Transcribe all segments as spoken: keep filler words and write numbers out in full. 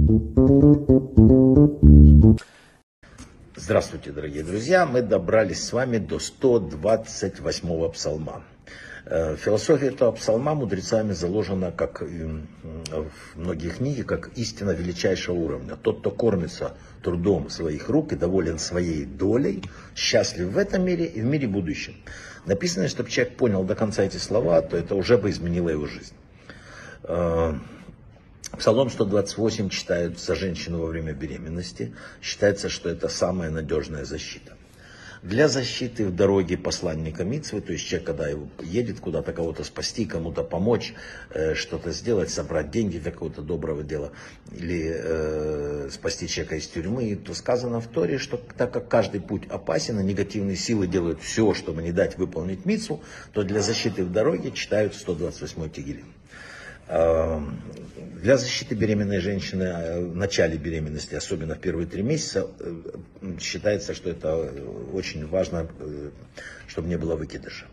Здравствуйте, дорогие друзья! Мы добрались с вами до сто двадцать восьмого псалма. Философия этого псалма мудрецами заложена, как в многие книги, как истина величайшего уровня. Тот, кто кормится трудом своих рук и доволен своей долей, счастлив в этом мире и в мире будущем. Написано, чтобы человек понял до конца эти слова, то это уже бы изменило его жизнь. Псалом сто двадцать восемь читают за женщину во время беременности. Считается, что это самая надежная защита. Для защиты в дороге посланника мицвы, то есть человек, когда едет куда-то, кого-то спасти, кому-то помочь, э, что-то сделать, собрать деньги для какого-то доброго дела, или э, спасти человека из тюрьмы, то сказано в Торе, что так как каждый путь опасен, и негативные силы делают все, чтобы не дать выполнить мицву, то для защиты в дороге читают сто двадцать восьмой Тегилим. Для защиты беременной женщины в начале беременности, особенно в первые три месяца, считается, что это очень важно, чтобы не было выкидыша.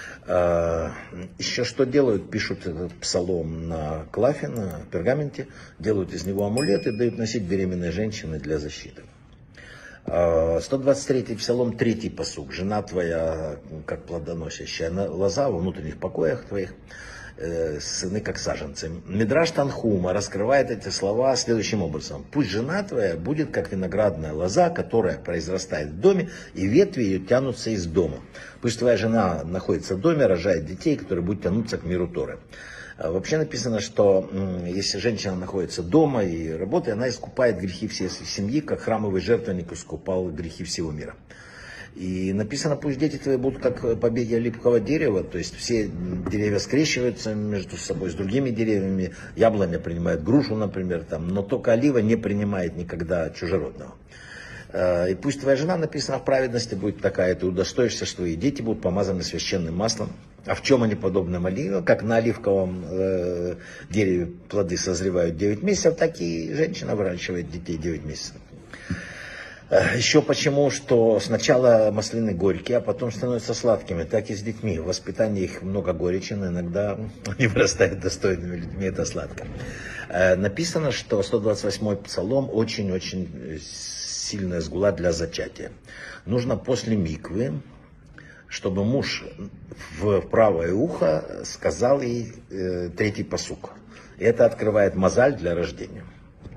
Еще что делают? Пишут этот псалом на клафе, на пергаменте, делают из него амулет и дают носить беременной женщине для защиты. сто двадцать третий псалом, третий пасук. Жена твоя, как плодоносящая лоза во внутренних покоях твоих, сыны как саженцы. Мидраш Танхума раскрывает эти слова следующим образом. Пусть жена твоя будет как виноградная лоза, которая произрастает в доме, и ветви ее тянутся из дома. Пусть твоя жена находится в доме, рожает детей, которые будут тянуться к миру Торы. Вообще написано, что если женщина находится дома и работает, она искупает грехи всей семьи, как храмовый жертвенник искупал грехи всего мира. И написано, пусть дети твои будут как побеги липкого дерева, то есть все деревья скрещиваются между собой с другими деревьями, яблоня принимает грушу, например, там, но только олива не принимает никогда чужеродного. И пусть твоя жена, написано, в праведности будет такая, ты удостоишься, что и дети будут помазаны священным маслом. А в чем они подобны оливе? Как на оливковом э, дереве плоды созревают девять месяцев, так и женщина выращивает детей девять месяцев. Еще почему, что сначала маслины горькие, а потом становятся сладкими, так и с детьми. В воспитании их много горечи, но иногда они вырастают достойными людьми, это сладко. Написано, что сто двадцать восьмой псалом очень-очень сильная сгула для зачатия. Нужно после миквы, чтобы муж в правое ухо сказал ей э, третий пасук. И это открывает мазаль для рождения.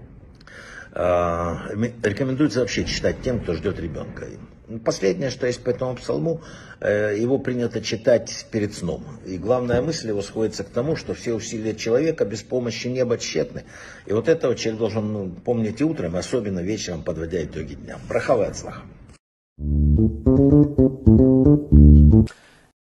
Рекомендуется вообще читать тем, кто ждет ребенка. Последнее, что есть по этому псалму, его принято читать перед сном. И главная мысль его сходится к тому, что все усилия человека без помощи неба тщетны. И вот этого человек должен ну, помнить и утром, особенно вечером, подводя итоги дня. Брахава и ацлаха.